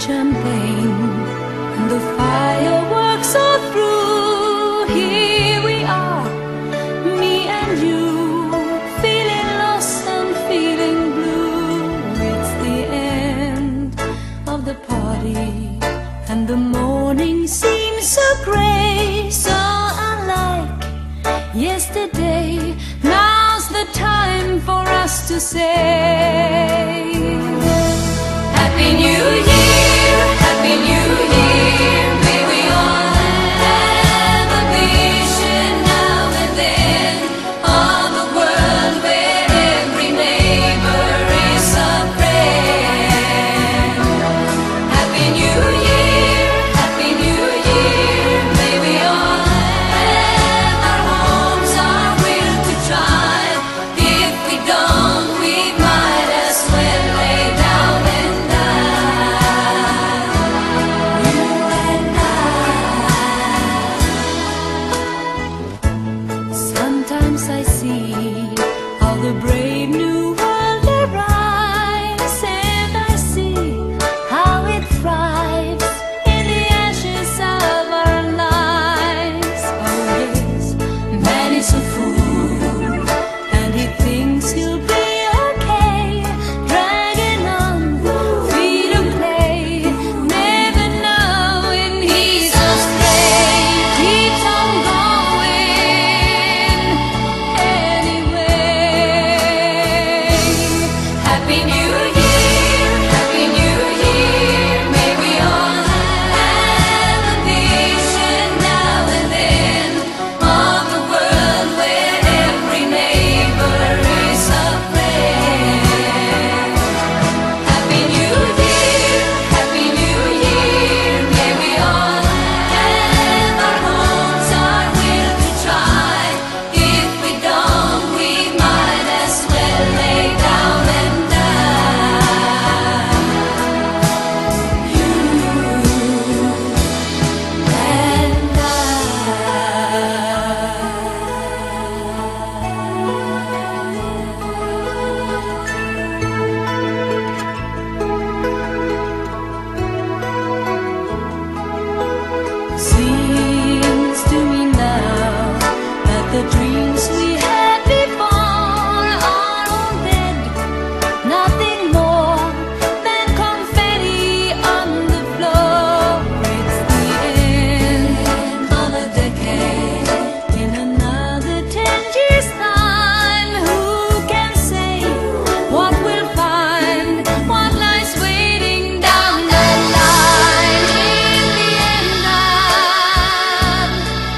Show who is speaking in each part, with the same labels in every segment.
Speaker 1: champagne and the fireworks are through. Here we are, me and you, feeling lost and feeling blue. It's the end of the party and the morning seems so grey, so unlike yesterday. Now's the time for us to say Happy New Year, Happy New Year. May we all have a vision now and then of a world where every neighbor is a friend. Happy New Year, Happy New Year. May we all have our homes, our will to try. If we don't, we might as well lay down and die. You and I. Sometimes I see how the brave new world arrives, and I see how it thrives in the ashes of our lives. Oh yes, man is a fool, and he thinks he'll be okay, dragging on, freedom play, never knowing he's astray. Keeps on going anyway. Happy New Year, Happy New Year. May we all have a vision now and then of a world where every neighbor is a friend. Happy New Year, Happy New Year. May we all have our homes, our will to try. If we don't, we might as well lay down and die. You and Seems to me now that the dreams we had before are all dead, nothing more than confetti on the floor. It's the end of a decade. In another 10 years' time, who can say what we'll find, what lies waiting down the line? In the end of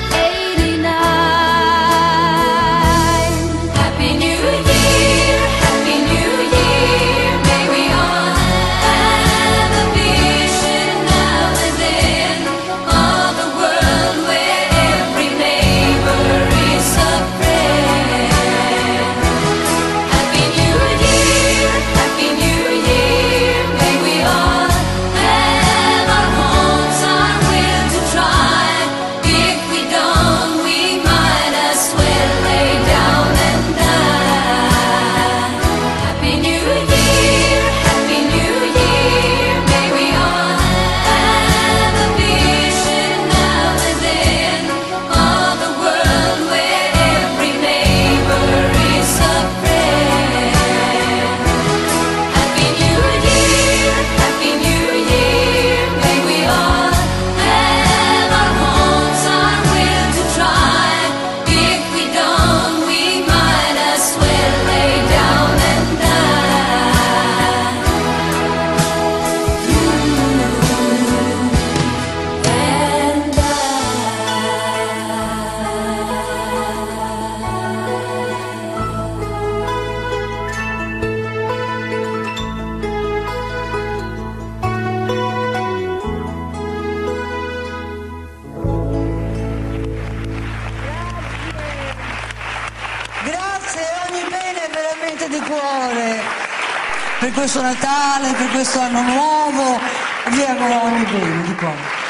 Speaker 1: 89. Happy New Year, Happy New Year. May we all have a vision now and then of a world where every neighbor is a friend. Happy New Year, Happy New Year. May we all have our homes, our will to try. If we don't, we might as well lay down and die. Happy New Year, Happy New Year. May we all have a vision now and then of a world where every neighbor is a friend. Happy New Year, Happy New Year. May we all have our homes, our will to try. If we don't, we might as well lay down and die. You and
Speaker 2: Grazie, ogni bene veramente di cuore per questo Natale, per questo anno nuovo, vi auguro ogni bene di cuore.